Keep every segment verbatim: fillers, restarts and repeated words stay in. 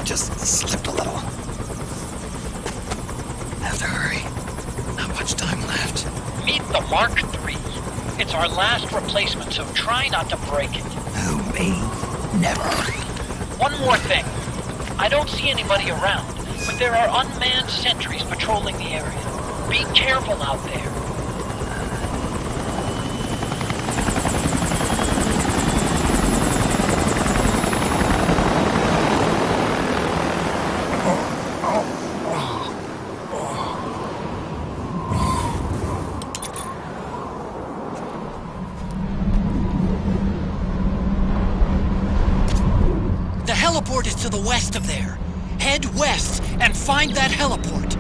just slipped a little. Have to hurry. Not much time left. Meet the Mark three. It's our last replacement, so try not to break it. Who, me? Never. One more thing. I don't see anybody around, but there are unmanned sentries patrolling the area. Be careful out there. The heliport is to the west of there. Head west and find that heliport.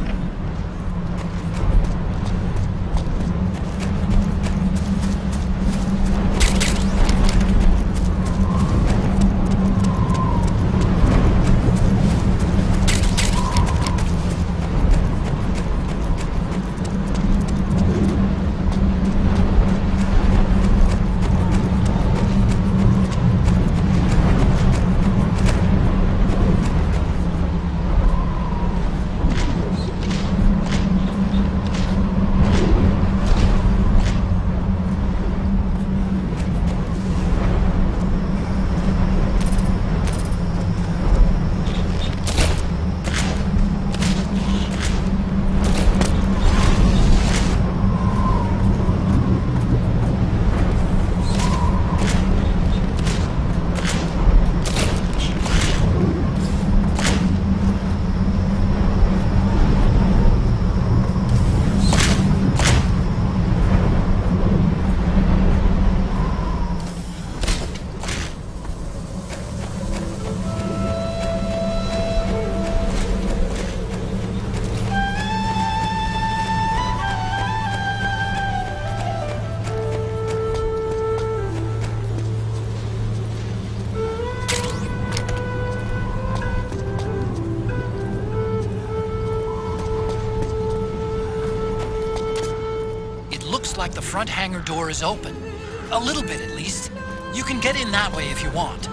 Like the front hangar door is open. A little bit, at least. You can get in that way if you want.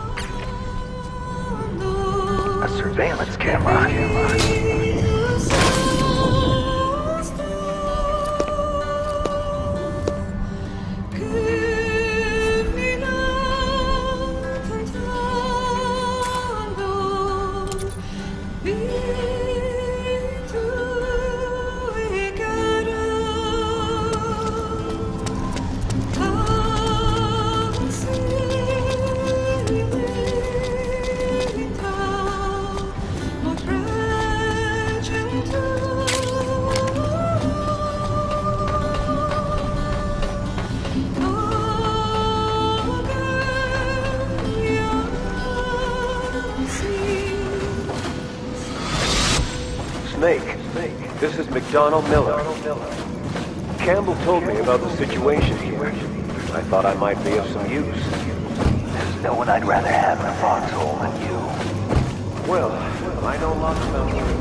A surveillance camera. Snake, this is McDonald Miller. Campbell told me about the situation here. I thought I might be of some use. There's no one I'd rather have in a foxhole than you. Well, I know lots about you.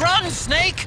Run, Snake!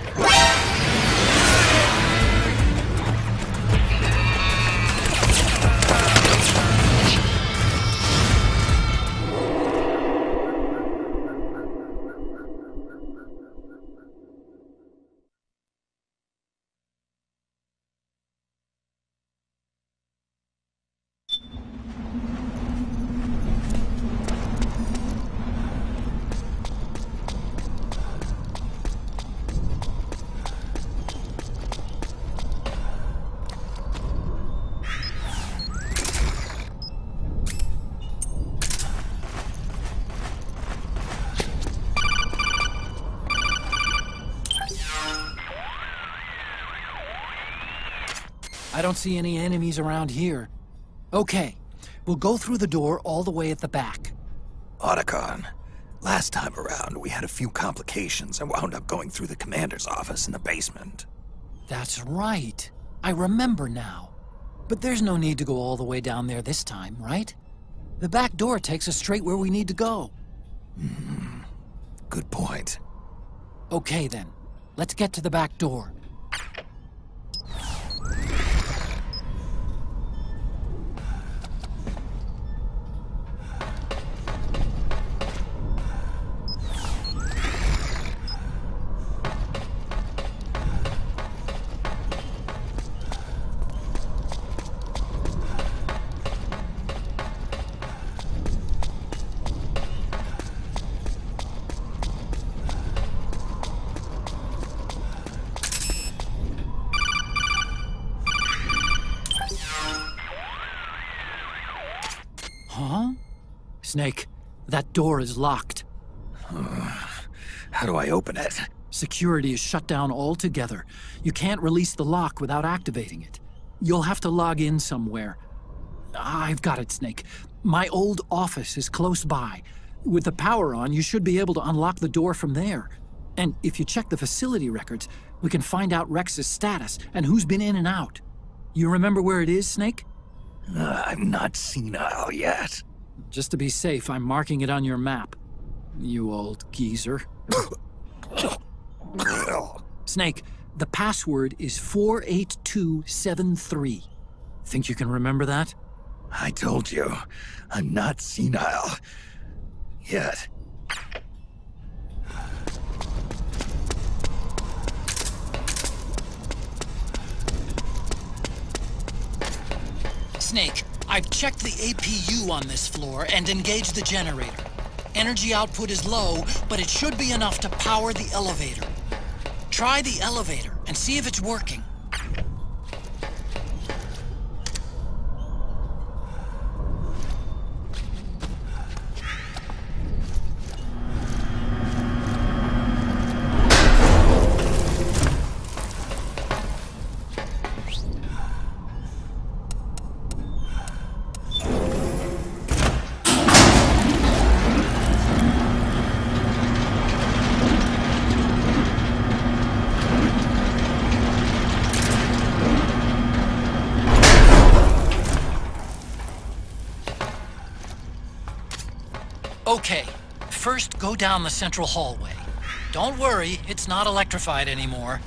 I don't see any enemies around here. Okay, we'll go through the door all the way at the back. Otacon, last time around we had a few complications and wound up going through the commander's office in the basement. That's right. I remember now. But there's no need to go all the way down there this time, right? The back door takes us straight where we need to go. Hmm. Good point. Okay then, let's get to the back door. Huh? Snake, that door is locked. How do I open it? Security is shut down altogether. You can't release the lock without activating it. You'll have to log in somewhere. I've got it, Snake. My old office is close by. With the power on, you should be able to unlock the door from there. And if you check the facility records, we can find out Rex's status and who's been in and out. You remember where it is, Snake? Uh, I'm not senile yet. Just to be safe, I'm marking it on your map. You old geezer. Snake, the password is four eight two seven three. Think you can remember that? I told you, I'm not senile. Yet. Snake, I've checked the A P U on this floor and engaged the generator. Energy output is low, but it should be enough to power the elevator. Try the elevator and see if it's working. Okay, first go down the central hallway. Don't worry, it's not electrified anymore.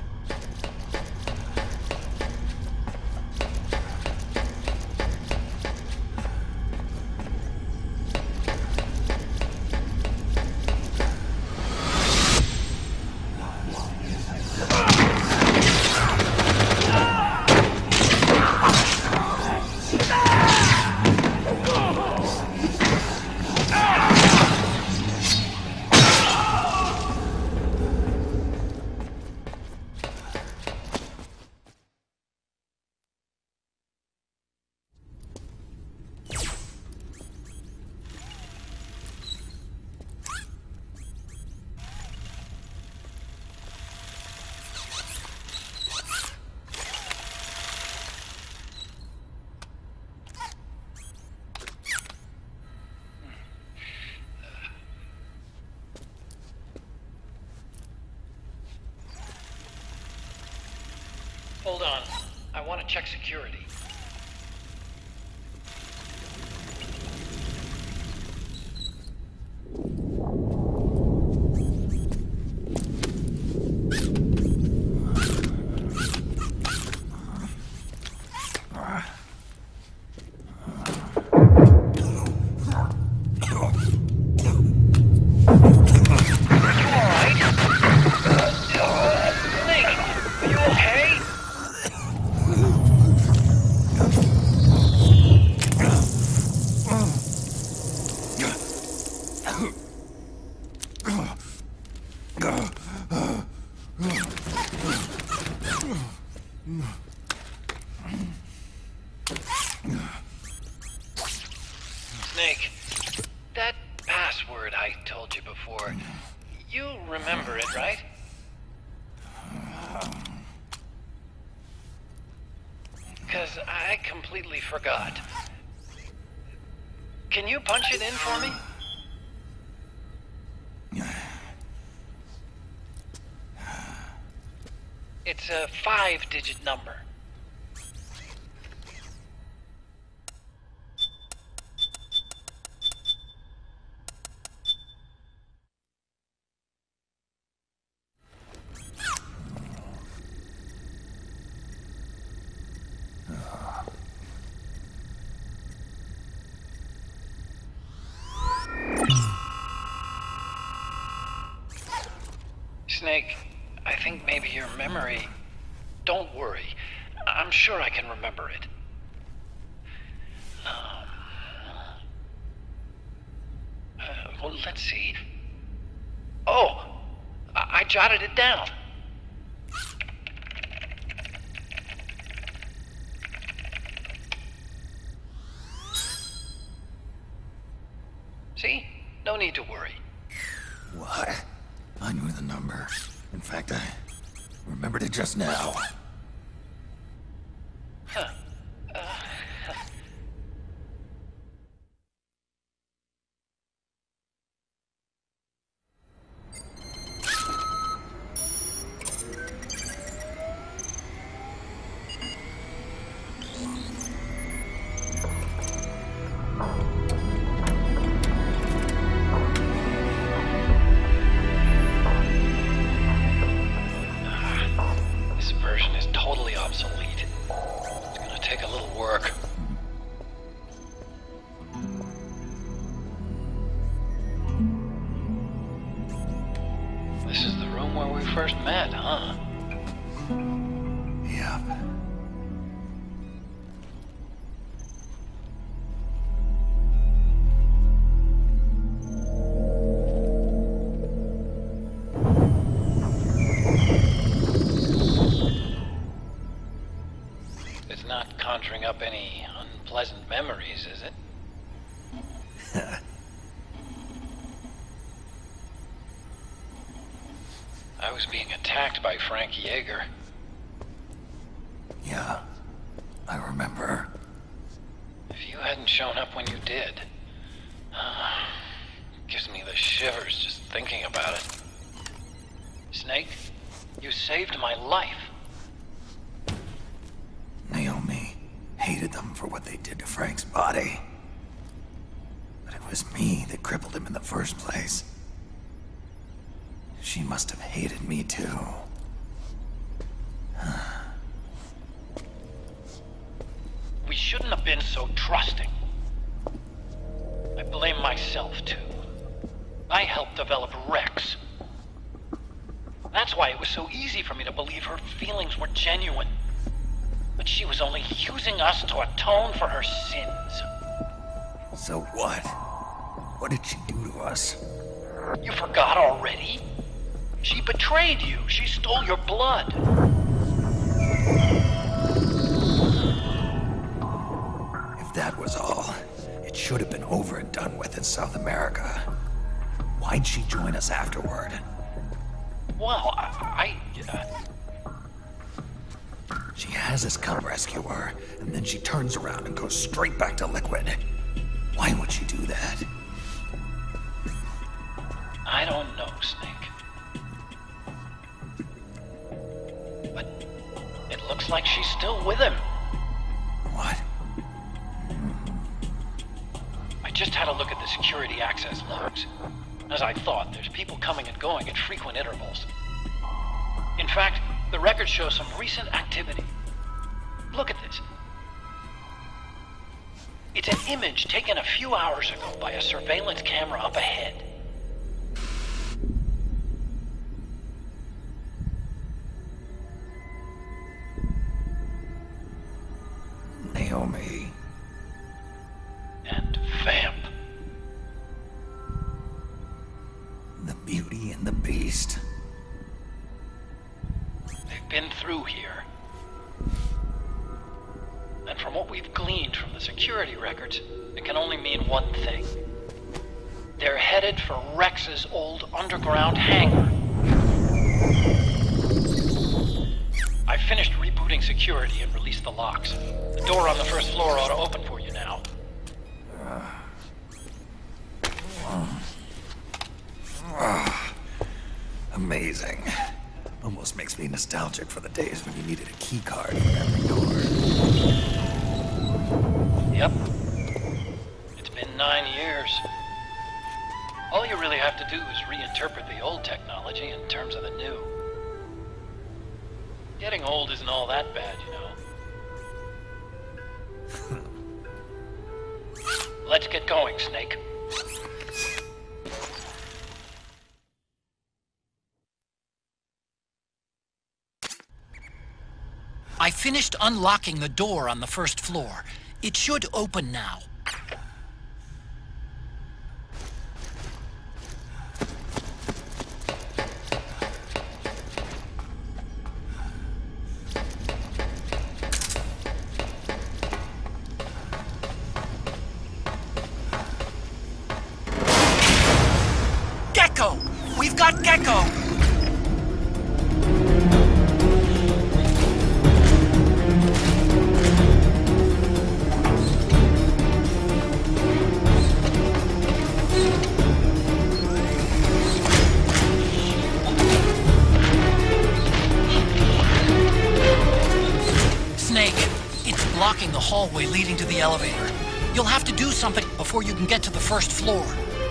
Hold on. I want to check security. Snake, that password I told you before, you remember it, right? Because I completely forgot. Can you punch it in for me? It's a five-digit number. Snake, I think maybe your memory... Don't worry. I'm sure I can remember it. Um, uh, well, let's see. Oh! I, I jotted it down. See? No need to worry. What? I knew the number. In fact, I remembered it just now. Huh. Uh, This version is totally obsolete. It's gonna take a little work. This is the room where we first met, huh? Yep. It's not conjuring up any unpleasant memories, is it? I was being attacked by Frank Yeager. Yeah, I remember. If you hadn't shown up when you did, uh, gives me the shivers just thinking about it. Snake, you saved my life. Naomi hated them for what they did to Frank's body. But it was me that crippled him in the first place. She must have hated me too. We shouldn't have been so trusting. I blame myself too. I helped develop Rex. That's why it was so easy for me to believe her feelings were genuine. But she was only using us to atone for her sins. So what? What did she do to us? You forgot already? She betrayed you. She stole your blood. If that was all, it should have been over and done with in South America. Why'd she join us afterward? Well, I... I uh... She has us come rescue her, and then she turns around and goes straight back to Liquid. Why would she do that? I don't know, Snake. But it looks like she's still with him. What? I just had a look at the security access logs. As I thought, there's people coming and going at frequent intervals. In fact, the record shows some recent activity. Look at this. It's an image taken a few hours ago by a surveillance camera up ahead. Naomi. And Vamp. The Beauty and the Beast. They've been through here. but from what we've gleaned from the security records, it can only mean one thing. They're headed for Rex's old underground hangar. I finished rebooting security and released the locks. The door on the first floor ought to open for you now. Amazing. Almost makes me nostalgic for the days when you needed a key card for every door. Yep. It's been nine years. All you really have to do is reinterpret the old technology in terms of the new. Getting old isn't all that bad, you know. Let's get going, Snake. I finished unlocking the door on the first floor. It should open now. Gecko! We've got Gecko! Blocking the hallway leading to the elevator. You'll have to do something before you can get to the first floor.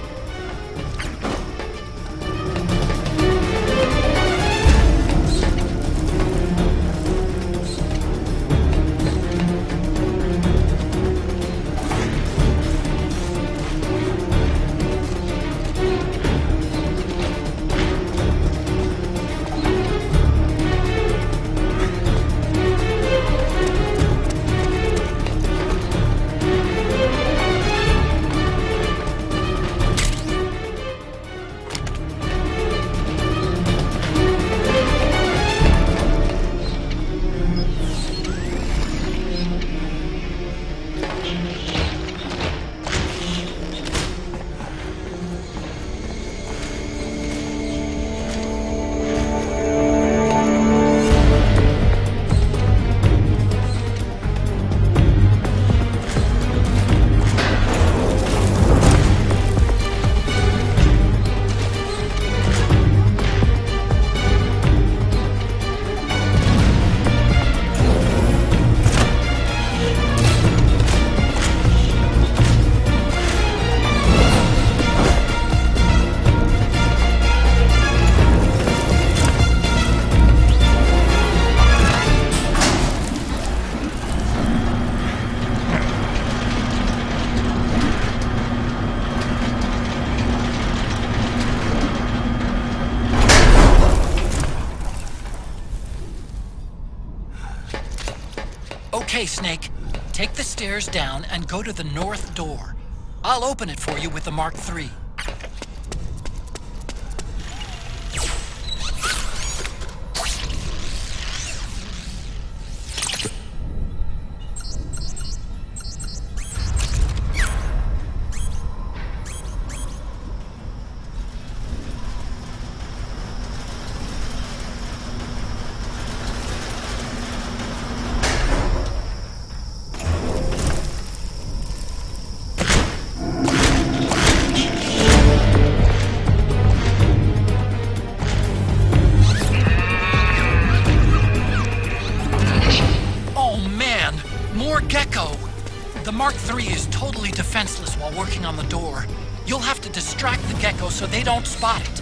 Okay, Snake. Take the stairs down and go to the north door. I'll open it for you with the Mark three. The Mark three is totally defenseless while working on the door. You'll have to distract the Gecko so they don't spot it.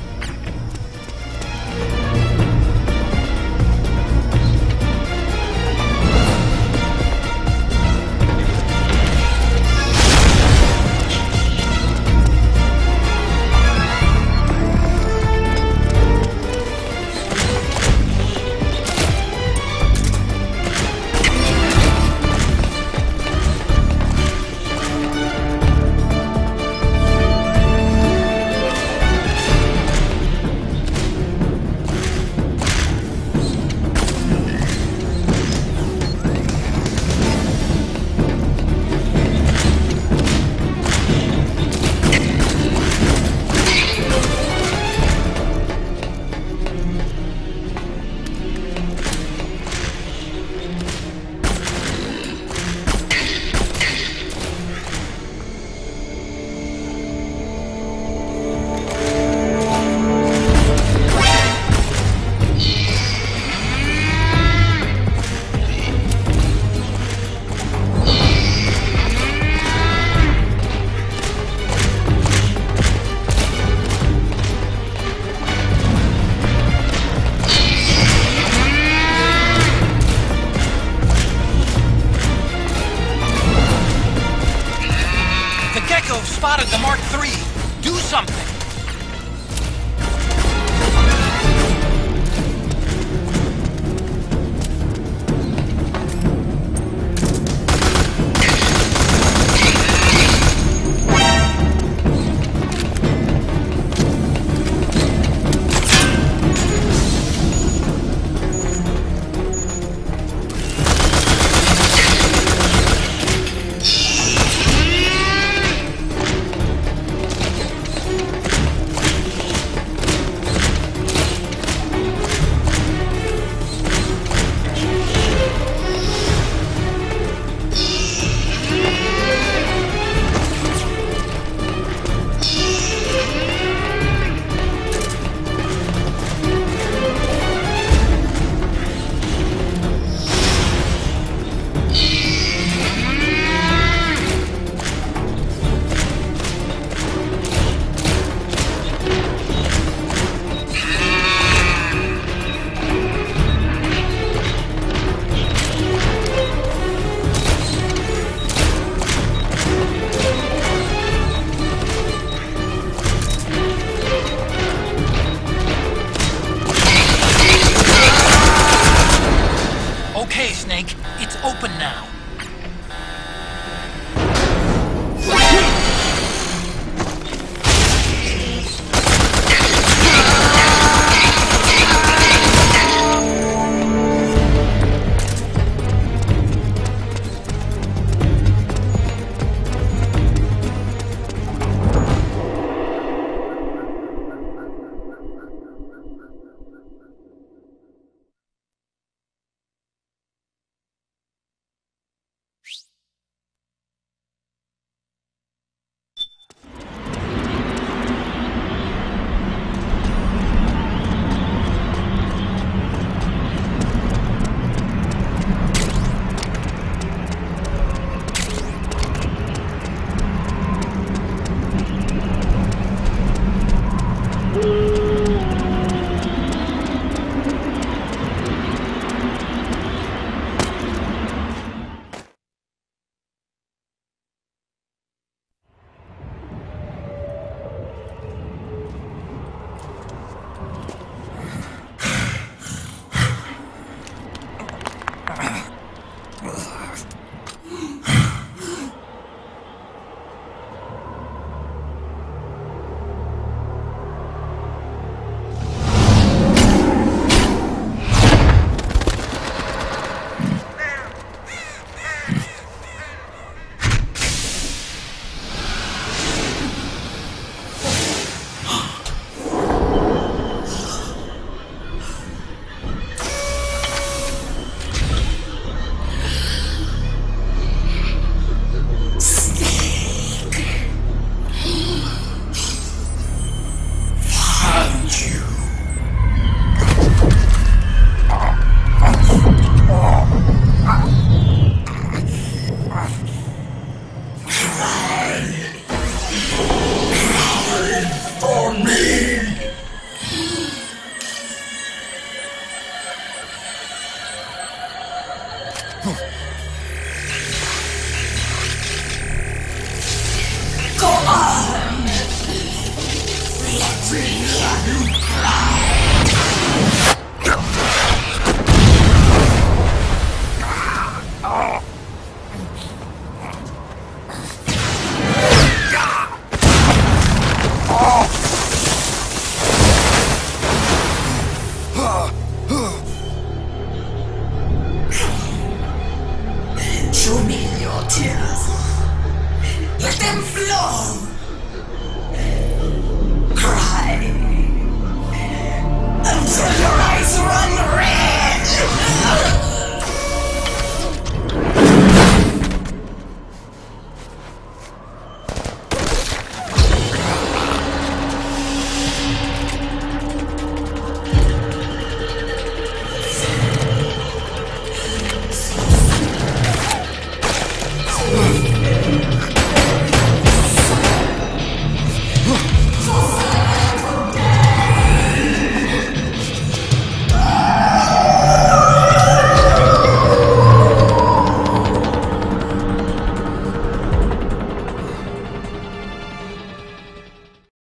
three, do something! Okay, Snake, it's open now. Huh.